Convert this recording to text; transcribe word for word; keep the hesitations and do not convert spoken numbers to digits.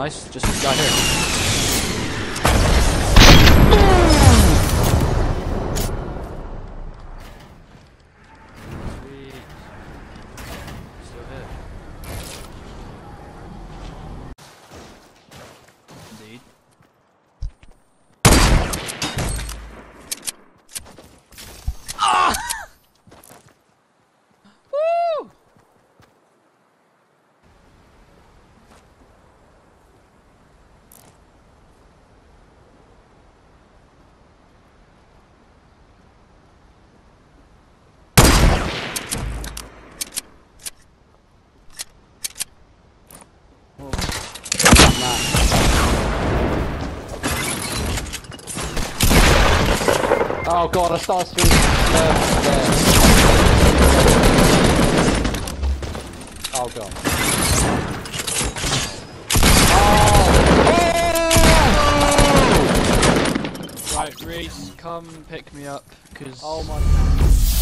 Nice, just this guy here. Indeed. Ah! Woo! Oh god, I started to uh, Oh god. Oh! Right, Reese, come pick me up, cause... Oh my...